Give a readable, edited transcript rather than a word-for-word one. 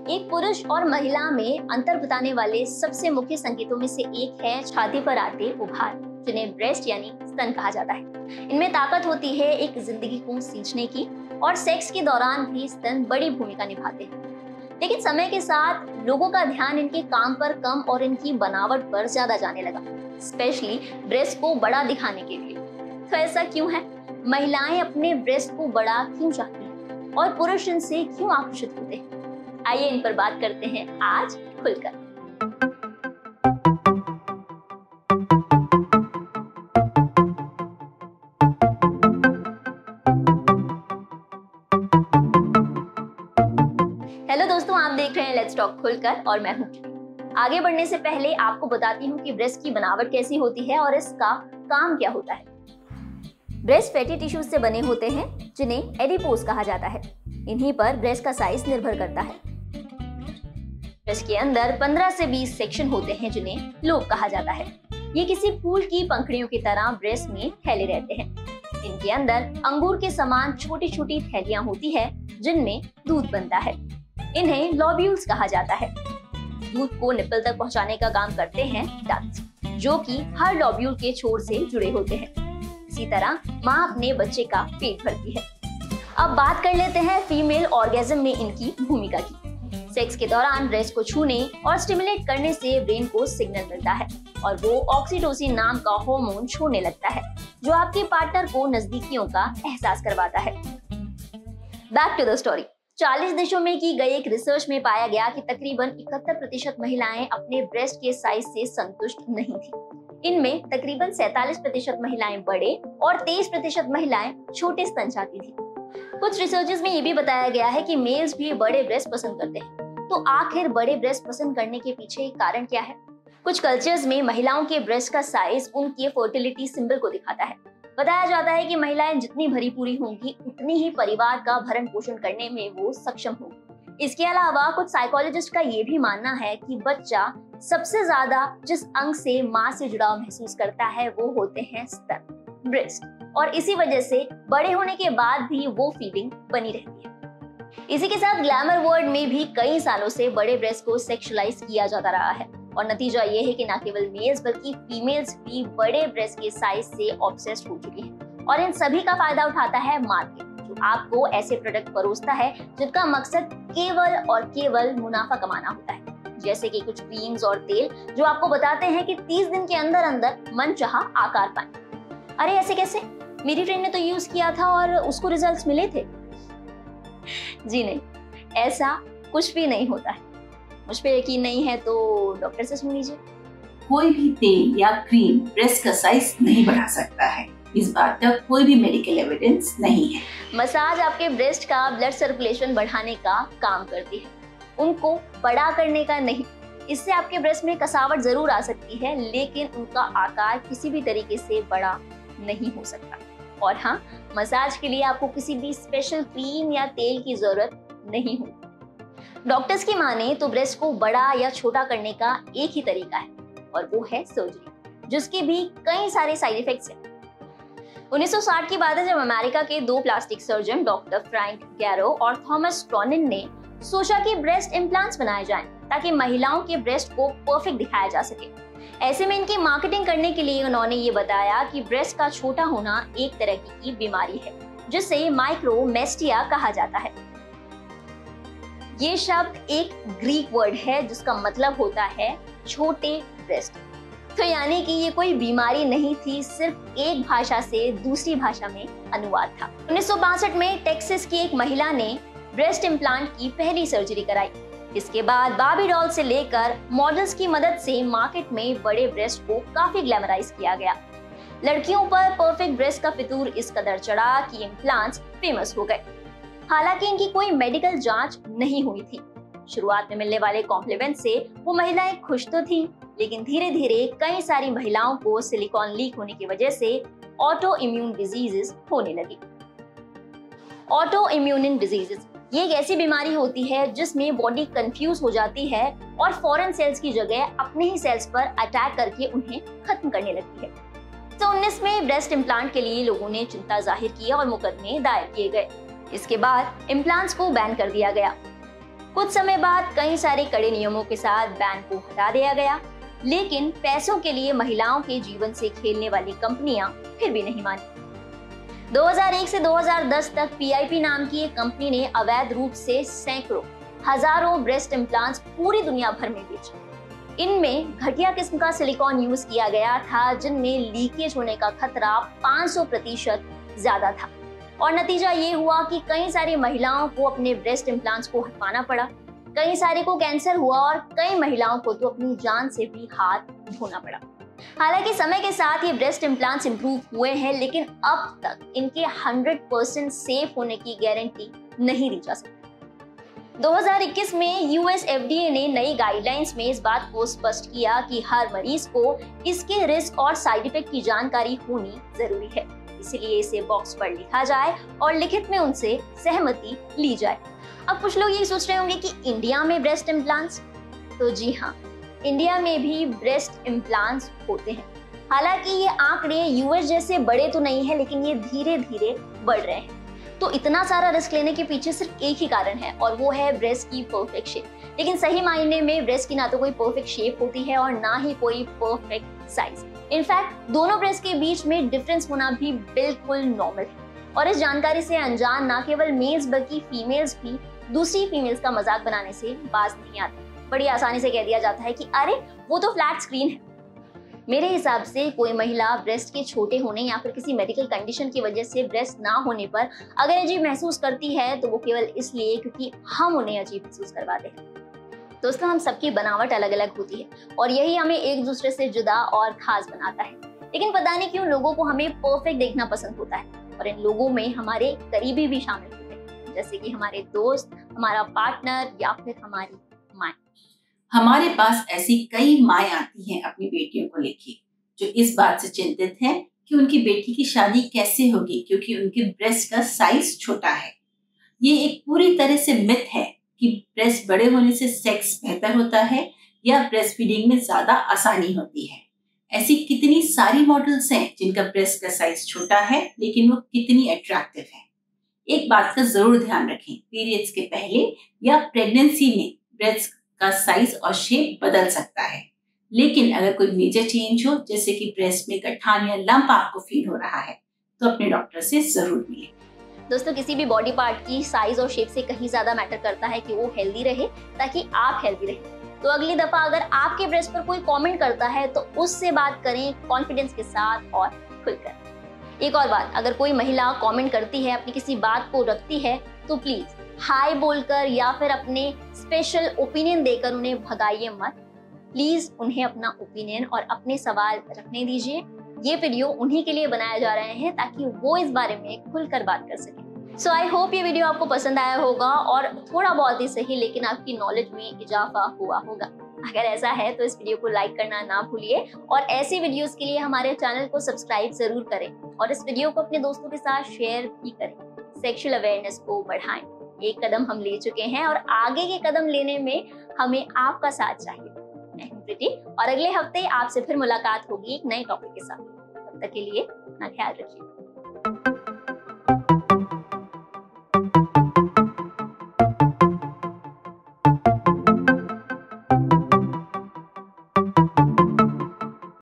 एक पुरुष और महिला में अंतर बताने वाले सबसे मुख्य संकेतों में से एक है छाती पर आते उभार, जिन्हें ब्रेस्ट यानी स्तन कहा जाता है। इनमें ताकत होती है एक जिंदगी को सींचने की, और सेक्स के दौरान भी स्तन बड़ी भूमिका निभाते हैं। लेकिन समय के साथ लोगों का ध्यान इनके काम पर कम और इनकी बनावट पर ज्यादा जाने लगा, स्पेशली ब्रेस्ट को बड़ा दिखाने के लिए। तो ऐसा क्यों है? महिलाएं अपने ब्रेस्ट को बड़ा क्यों चाहती हैं और पुरुष इनसे क्यों आकर्षित होते हैं? आइए इन पर बात करते हैं आज खुलकर। हेलो दोस्तों, आप देख रहे हैं लेट्स टॉक खुलकर और मैं हूं। आगे बढ़ने से पहले आपको बताती हूँ कि ब्रेस्ट की बनावट कैसी होती है और इसका काम क्या होता है। ब्रेस्ट फैटी टिश्यूज से बने होते हैं, जिन्हें एडिपोज कहा जाता है। इन्हीं पर ब्रेस्ट का साइज निर्भर करता है। ब्रेस्ट के अंदर 15 से 20 सेक्शन होते हैं, जिन्हें लोब कहा जाता है। ये किसी फूल की पंखुड़ियों की तरह ब्रेस्ट में फैले रहते हैं। इनके अंदर अंगूर के समान छोटी छोटी थैलियां होती है, जिनमें दूध बनता है। इन्हें लॉब्यूल्स कहा जाता है। दूध को निप्पल तक पहुंचाने का काम करते हैं डक्ट्स, जो कि हर लॉब्यूल के छोर से जुड़े होते हैं। इसी तरह माँ अपने बच्चे का पेट भरती है। अब बात कर लेते हैं फीमेल ऑर्गेज्म में इनकी भूमिका की। सेक्स के दौरान ब्रेस्ट को छूने और स्टिमुलेट करने से ब्रेन को सिग्नल मिलता है और वो ऑक्सीटोसिन नाम का हार्मोन छोड़ने लगता है, जो आपके पार्टनर को नजदीकियों का एहसास करवाता है। Back to the story. 40 देशों में की गई एक रिसर्च में पाया गया कि तकरीबन 71% महिलाएं अपने ब्रेस्ट के साइज से संतुष्ट नहीं थी। इनमें तकरीबन 47% महिलाएं बड़े और 23% महिलाएं छोटे स्तन चाहती थी। कुछ रिसर्चेस में ये भी बताया गया है कि मेल्स भी बड़े ब्रेस्ट पसंद करते हैं। तो आखिर बड़े ब्रेस्ट पसंद करने के पीछे कारण क्या है? कुछ कल्चर्स में महिलाओं के ब्रेस्ट का साइज उनके फर्टिलिटी सिंबल को दिखाता है। बताया जाता है कि महिलाएं जितनी भरी पूरी होंगी, उतनी ही परिवार का भरण पोषण करने में वो सक्षम होंगी। इसके अलावा कुछ साइकोलॉजिस्ट का ये भी मानना है कि बच्चा सबसे ज्यादा जिस अंग से माँ से जुड़ाव महसूस करता है वो होते हैं स्तन, ब्रेस्ट, और इसी वजह से बड़े होने के बाद भी वो फीलिंग बनी रहती है। इसी के साथ ग्लैमर वर्ल्ड में भी कई सालों से बड़े ब्रेस्ट को सेक्सुअलाइज किया जाता रहा है, और नतीजा ये है कि न केवल मेल्स बल्कि फीमेल्स भी बड़े ब्रेस्ट के साइज से ऑब्सेस्ड हो चुकी हैं। और इन सभी का फायदा उठाता है मार्केट, जो आपको ऐसे प्रोडक्ट परोसता है जिनका मकसद केवल और केवल मुनाफा कमाना होता है। जैसे कि कुछ क्रीम्स और तेल जो आपको बताते हैं कि 30 दिन के अंदर अंदर मनचाहा आकार पाएं। अरे ऐसे कैसे? मेरी फ्रेंड ने तो यूज किया था और उसको रिजल्ट्स मिले थे। जी नहीं, ऐसा कुछ भी नहीं होता है। मुझ पे यकीन नहीं है तो डॉक्टर से सुन लीजिए। कोई भी तेल या क्रीम ब्रेस्ट का साइज नहीं बढ़ा सकता है। इस बात तक कोई भी मेडिकल एविडेंस नहीं है। मसाज आपके ब्रेस्ट का ब्लड सर्कुलेशन बढ़ाने का काम करती है, उनको बड़ा करने का नहीं। इससे आपके ब्रेस्ट में कसावट जरूर आ सकती है, लेकिन उनका आकार किसी भी तरीके से बड़ा नहीं हो सकता। और हाँ, मसाज के लिए आपको किसी भी स्पेशल क्रीम या तेल की जरूरत नहीं होती। डॉक्टर्स की माने तो ब्रेस्ट को बड़ा या छोटा करने का एक ही तरीका है, और वो है सर्जरी, जिसके भी कई सारे साइड इफेक्ट्स हैं। 1960 की बात है, जब अमेरिका के 2 plastic surgeon doctor Frank Gerow और थॉमस ट्रॉनिन ने सोचा कि ब्रेस्ट इम्प्लांट्स बनाए जाएं ताकि महिलाओं के ब्रेस्ट को परफेक्ट दिखाया जा सके। ऐसे में इनकी मार्केटिंग करने के लिए उन्होंने ये बताया कि ब्रेस्ट का छोटा होना एक तरह की बीमारी है, जिसे माइक्रोमेस्टिया कहा जाता है। ये शब्द एक ग्रीक वर्ड है जिसका मतलब होता है छोटे ब्रेस्ट। तो यानी कि ये कोई बीमारी नहीं थी, सिर्फ एक भाषा से दूसरी भाषा में अनुवाद था। 1962 में टेक्सास की एक महिला ने ब्रेस्ट इम्प्लांट की पहली सर्जरी कराई। इसके बाद बार्बी डॉल से लेकर मॉडल्स की मदद से मार्केट में बड़े ब्रेस्ट को काफी ग्लैमराइज किया गया। लड़कियों पर परफेक्ट ब्रेस्ट का फितूर इस कदर चढ़ा कि इम्प्लांट्स फेमस हो गए। हालांकि इनकी कोई मेडिकल जांच नहीं हुई थी। शुरुआत में मिलने वाले कॉम्प्लीमेंट से वो महिलाएं खुश तो थीं, लेकिन धीरे धीरे कई सारी महिलाओं को सिलिकॉन लीक होने की वजह से ऑटो इम्यून डिजीजेस होने लगी। ऑटो इम्यून डिजीजेस ये एक ऐसी बीमारी होती है जिसमें बॉडी कंफ्यूज हो जाती है और फॉरेन सेल्स की जगह अपने ही सेल्स पर अटैक करके उन्हें खत्म करने लगती है। 1919 में ब्रेस्ट इम्प्लांट के लिए लोगों ने चिंता जाहिर की और मुकदमे दायर किए गए। इसके बाद इम्प्लांट्स को बैन कर दिया गया। कुछ समय बाद कई सारे कड़े नियमों के साथ बैन को हटा दिया गया, लेकिन पैसों के लिए महिलाओं के जीवन से खेलने वाली कंपनियां फिर भी नहीं मानी। 2001 से 2010 तक PIP नाम की एक कंपनी ने अवैध रूप से सैकड़ों हजारों ब्रेस्ट इम्प्लांट्स पूरी दुनिया भर में बेचे। इनमें घटिया किस्म का सिलिकॉन यूज किया गया था, जिनमें लीकेज होने का खतरा 500% ज्यादा था। और नतीजा ये हुआ कि कई सारी महिलाओं को अपने ब्रेस्ट इम्प्लांट्स को हटवाना पड़ा, कई सारे को कैंसर हुआ और कई महिलाओं को तो अपनी जान से भी हाथ धोना पड़ा। हालांकि समय के साथ ये ब्रेस्ट इम्प्लांट्स इंप्रूव हुए हैं, लेकिन अब तक इनके 100% सेफ होने की गारंटी नहीं दी जा सकती। 2021 में US FDA ने नई गाइडलाइंस में इस बात को स्पष्ट किया कि हर मरीज को इसके रिस्क और साइड इफेक्ट की जानकारी होनी जरूरी है, इसलिए इसे बॉक्स पर लिखा जाए और लिखित में उनसे सहमति ली जाए। अब कुछ लोग ये सोच रहे होंगे कि इंडिया में ब्रेस्ट इम्प्लांट्स, तो जी हाँ, इंडिया में भी ब्रेस्ट इम्प्लांट्स होते हैं। हालांकि ये आंकड़े US जैसे बड़े तो नहीं है, लेकिन ये धीरे धीरे बढ़ रहे हैं। तो इतना सारा रिस्क लेने के पीछे सिर्फ एक ही कारण है, और वो है ब्रेस्ट की परफेक्ट शेप। लेकिन सही मायने में ब्रेस्ट की ना तो कोई परफेक्ट शेप होती है और ना ही कोई परफेक्ट साइज। इनफैक्ट दोनों ब्रेस्ट के बीच में डिफरेंस होना भी बिल्कुल नॉर्मल है। और इस जानकारी से अनजान ना केवल मेल्स बल्कि फीमेल्स भी दूसरी फीमेल्स का मजाक बनाने से बाज नहीं आते। बड़ी आसानी से कह दिया जाता है कि अरे वो तो फ्लैट स्क्रीन है। मेरे हिसाब से कोई महिला ब्रेस्ट के छोटे होने या फिर किसी मेडिकल कंडीशन की वजह से ब्रेस्ट ना होने पर अगर अजीब महसूस करती है, तो वो केवल इसलिए क्योंकि हम उन्हें अजीब महसूस करवाते हैं। दोस्तों, हम सबकी बनावट अलग अलग होती है और यही हमें एक दूसरे से जुदा और खास बनाता है। लेकिन पता नहीं क्यों लोगों को हमें परफेक्ट देखना पसंद होता है, और इन लोगों में हमारे करीबी भी शामिल होते हैं, जैसे कि हमारे दोस्त, हमारा पार्टनर या फिर हमारी माँ। हमारे पास ऐसी कई माएँ आती हैं अपनी बेटियों को लेके, जो इस बात से चिंतित हैं कि उनकी बेटी की शादी कैसे होगी क्योंकि उनके ब्रेस्ट का साइज छोटा है। ये एक पूरी तरह से मिथ है कि ब्रेस्ट बड़े होने से सेक्स बेहतर होता है या ब्रेस्ट फीडिंग में ज्यादा आसानी होती है। ऐसी कितनी सारी मॉडल्स हैं जिनका ब्रेस्ट का साइज छोटा है लेकिन वो कितनी अट्रैक्टिव है। एक बात का जरूर ध्यान रखें, पीरियड्स के पहले या प्रेगनेंसी में ब्रेस्ट का साइज और शेप बदल सकता है, लेकिन अगर कोई मेजर चेंज हो, जैसे कि ब्रेस्ट में गठान या लंप आपको फील हो रहा है, तो अपने डॉक्टर से जरूर मिलें। दोस्तों, किसी भी बॉडी पार्ट की साइज और शेप से कहीं ज्यादा मैटर करता है कि वो हेल्दी रहे ताकि आप हेल्दी रहें। तो अगली दफा अगर आपके ब्रेस्ट पर कोई कमेंट करता है तो उससे बात करें कॉन्फिडेंस के साथ और खुलकर। एक और बात, अगर कोई महिला कमेंट करती है, अपनी किसी बात को रखती है, तो प्लीज हाय बोलकर या फिर अपने स्पेशल ओपिनियन देकर उन्हें भगाइए मत। प्लीज उन्हें अपना ओपिनियन और अपने सवाल रखने दीजिए। ये वीडियो उन्हीं के लिए बनाए जा रहे हैं ताकि वो इस बारे में खुलकर बात कर सके। सो आई होप ये वीडियो आपको पसंद आया होगा और थोड़ा बहुत ही सही, लेकिन आपकी नॉलेज में इजाफा हुआ होगा। अगर ऐसा है तो इस वीडियो को लाइक करना ना भूलिए और ऐसी वीडियोस के लिए हमारे चैनल को सब्सक्राइब जरूर करें और इस वीडियो को अपने दोस्तों के साथ शेयर भी करें। सेक्सुअल अवेयरनेस को बढ़ाएं। एक कदम हम ले चुके हैं और आगे के कदम लेने में हमें आपका साथ चाहिए। मैं हूं प्रीति और अगले हफ्ते आपसे फिर मुलाकात होगी एक नए टॉपिक के साथ। तब तक के लिए अपना ख्याल रखिए।